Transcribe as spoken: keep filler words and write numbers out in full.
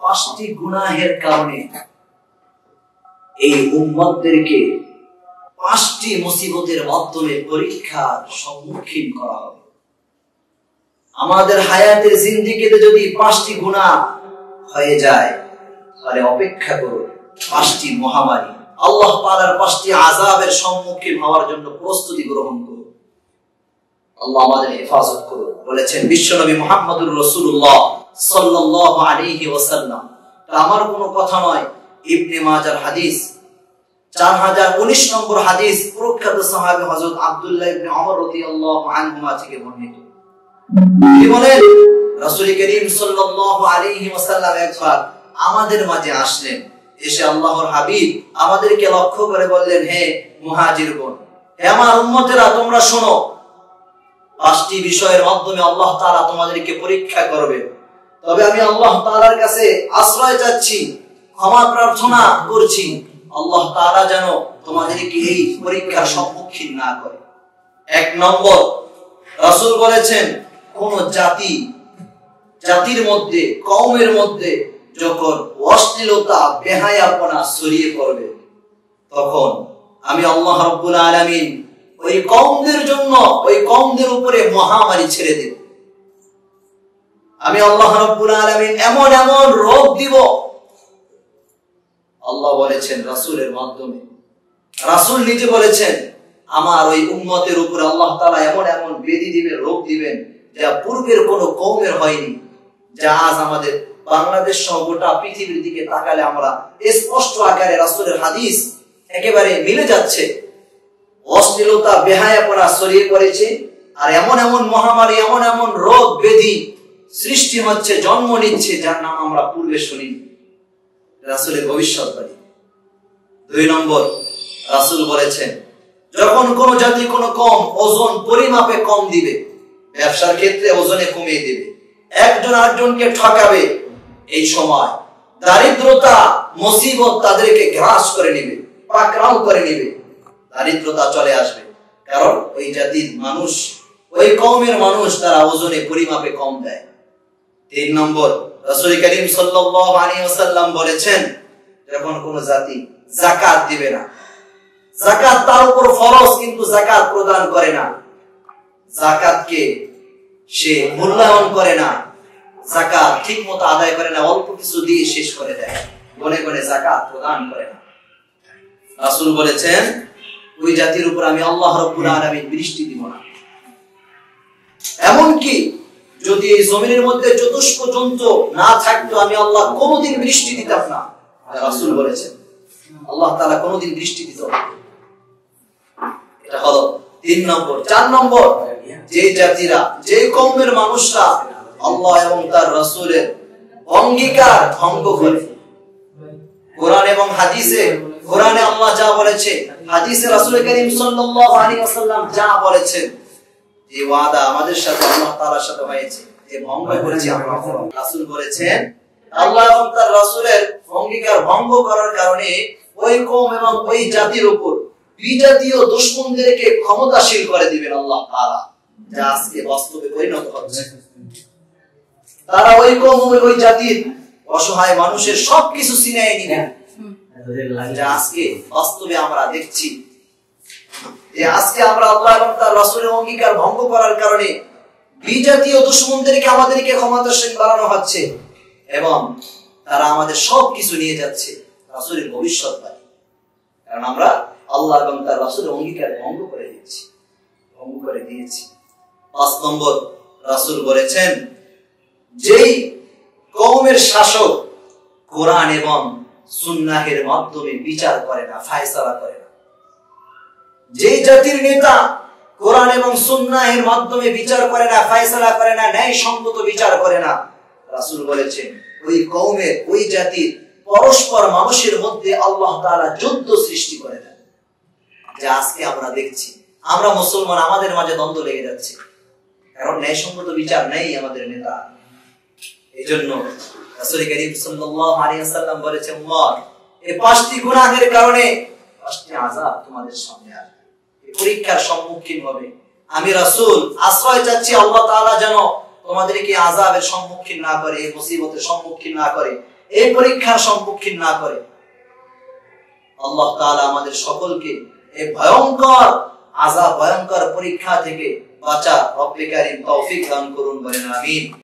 পাঁচটি গুনাহের কারণে এই উম্মতদেরকে পাঁচটি মুসিবতের মাধ্যমে পরীক্ষার সম্মুখীন করা হবে। আমাদের হায়াতের জিন্দেগিতে যদি পাঁচটি গুনাহ হয়ে যায়, তাহলে অপেক্ষা করুন পাঁচটি মহামারী, আল্লাহ তাআলার পাঁচটি আযাবের সম্মুখীন হওয়ার জন্য প্রস্তুতি গ্রহণ করুন। আল্লাহ আমাদের হেফাজত করুন। বলেছেন বিশ্বনবী মুহাম্মদুর রাসূলুল্লাহ সাল্লাল্লাহু আলাইহি ওয়াসাল্লাম, আমার কোনো কথা নয়, ইবনে মাজার হাদিস চার হাজার উনিশ নম্বর হাদিস, প্রখ্যাত সাহাবী হযরত আব্দুল্লাহ ইবনে ওমর রাদিয়াল্লাহু আনহুমা থেকে বর্ণিত। তিনি বলেন রাসূল করিম সাল্লাল্লাহু আলাইহি ওয়াসাল্লাম একবার আমাদের মাঝে আসলেন। এসে আল্লাহর হাবিব আমাদেরকে লক্ষ্য করে বললেন, হে মুহাজিরগণ, হে আমার উম্মতেরা, তোমরা শোনো, পাঁচটি বিষয়ের মাধ্যমে আল্লাহ তাআলা তোমাদেরকে পরীক্ষা করবেন। তবে আমি আল্লাহ তাআলার কাছে আশ্রয় চাচ্ছি, ক্ষমা প্রার্থনা করছি, আল্লাহ তাআলা যেন তোমাদেরকে এই পরীক্ষার সম্মুখীন না করে। এক নম্বর, রাসূল বলেছেন, কোন জাতি জাতির মধ্যে, কওমের মধ্যে যখন অশ্লীলতা, বেহায়াপনা ছড়িয়ে পড়বে, তখন আমি আল্লাহ রাব্বুল আলামিন ওই কওমদের জন্য, ওই কওমদের উপরে মহামারী ছেড়ে দেব। আমি আল্লাহ রাব্বুল আলামিন এমন এমন রোগ দিব, আল্লাহ বলেছেন রাসূলের মাধ্যমে, রাসূল নিজে বলেছেন, আমার ওই উম্মতের উপরে আল্লাহ তাআলা এমন এমন ব্যাধি দিবেন, রোগ দিবেন, যা পূর্বের কোন কওমের হয়নি, যা আজ আমাদের বাংলাদেশ সহ গোটা পৃথিবীর দিকে তাকালে আমরা স্পষ্ট আকারে রাসূলের হাদিস একেবারে মিলে যাচ্ছে। অশ্লীলতা, বেহায়াপনা ছড়িয়ে পড়েছে, আর এমন এমন মহামারী, এমন এমন রোগ ব্যাধি সৃষ্টি হচ্ছে, জন্ম নিচ্ছে, যার নাম আমরা পূর্বে শুনিনি। রাসূলের ভবিষ্যৎবাণী। দুই নম্বর, রাসূল বলেছেন, যখন কোন জাতি, কোন কম ওজন পরিমাপে কম দিবে, ব্যবসার ক্ষেত্রে ওজনে কমিয়ে দিবে, একজন আরেকজনকে ঠকাবে, এই সময় দারিদ্রতা, মুসিবত তাদেরকে গ্রাস করে নেবে, পাকড়াও করে নেবে, দারিদ্রতা চলে আসবে। কারণ ওই জাতির মানুষ, ওই কওমের মানুষ, তারা ওজনে পরিমাপে কম দেয়। তিন নম্বর, রাসূল করিম সাল্লাল্লাহু আলাইহি ওয়াসাল্লাম বলেছেন, যখন কোন জাতি যাকাত দিবে না, যাকাত তার উপর ফরজ, কিন্তু যাকাত প্রদান করে না, যাকাতকে সে মূল্যায়ন করে না, যাকাত ঠিকমতো আদায় করে না, অল্প কিছু দিয়ে শেষ করে দেয়, গনে গনে যাকাত প্রদান করে না, রাসূল বলেছেন, ওই জাতির উপর আমি আল্লাহ রাব্বুল আলামিন বৃষ্টি দিব না। এমনকি যদি এই জমিনের মধ্যে চতুষ্প জন্তু না থাকতো, আমি আল্লাহ কোনোদিন বৃষ্টি দিতাম না, রাসূল বলেছেন, আল্লাহ তাআলা কোনোদিন বৃষ্টি দিত না। এটা হলো তিন নম্বর। চার নম্বর, যে জাতিরা, যে কওমের মানুষরা আল্লাহ এবং তার রাসূলের অঙ্গীকার ভঙ্গ করে, কোরআন এবং হাদিসে, কোরআনে আল্লাহ যা বলেছে, হাদিসে রাসূল করিম সাল্লাল্লাহু আলাইহি ওয়াসাল্লাম যা বলেছেন, যে ওয়াদা আমাদের সাথে আল্লাহ তাআলার সাথে হয়েছে, যে ভঙ্গ করেছি আমরা, রাসূল বলেছেন, আল্লাহ এবং তার রাসূলের অঙ্গীকার ভঙ্গ করার কারণে ওই কওম এবং ওই জাতির উপর বিজাতীয় দুশমনদেরকে ক্ষমতাশীল করে দিবেন আল্লাহ তাআলা, যা আজকে বাস্তবে পরিণত হচ্ছে। তারা ওই কওম, ওই জাতির অসহায় মানুষের সবকিছু ছিনিয়ে নিবেন, যা আজকে বাস্তবে আমরা দেখছি। যে আজকে আমরা আল্লাহ এবং তার রাসূলের অঙ্গীকার ভঙ্গ করার কারণে বিজাতীয় দুশমনদেরকে আমাদেরকে ক্ষমতাশীল বানানো হচ্ছে, এবং তারা আমাদের সবকিছু নিয়ে যাচ্ছে, রাসূলের ভবিষ্যৎবাণী। কারণ আমরা আল্লাহ এবং তার রাসূলের অঙ্গীকার ভঙ্গ করে দিয়েছি, ভঙ্গ করে দিয়েছি। পাঁচ নম্বর, রাসূল বলেছেন, যেই কওমের শাসক কোরআন এবং সুন্নাহের মাধ্যমে বিচার করে না, ফায়সালা করে না, যেই জাতির নেতা কোরআন এবং সুন্নাহের মাধ্যমে বিচার করে না, ফায়সালা করে না, ন্যায় সঙ্গত বিচার করে না, রাসূল বলেছেন, ওই কওমের, ওই জাতির পরস্পর মানুষের মধ্যে আল্লাহ তাআলা যুদ্ধ সৃষ্টি করে দেন। যা আজকে আমরা দেখছি, আমরা মুসলমান, আমাদের মাঝে দ্বন্দ্ব লেগে যাচ্ছে, কারণ ন্যায়সঙ্গত বিচার নেই আমাদের নেতা। এই জন্য রাসূল করিম সাল্লাল্লাহু আলাইহি ওয়াসাল্লাম বলেছেন, উম্মত, এই পাঁচটি গুনাহের কারণে পাঁচটি আযাব তোমাদের সামনে আসবে, এই পরীক্ষার সম্মুখীন হবে। আমি রাসূল আশ্রয় চাচ্ছি, আল্লাহ তাআলা যেন তোমাদেরকে আযাবের সম্মুখীন না করে, এই মুসিবতের সম্মুখীন না করে, এই পরীক্ষার সম্মুখীন না করে। আল্লাহ তাআলা আমাদের সকলকে এই ভয়ঙ্কর আযাব, ভয়ঙ্কর পরীক্ষা থেকে বাঁচা রব্বে কারীম তৌফিক দান করুন, বলেন আমিন।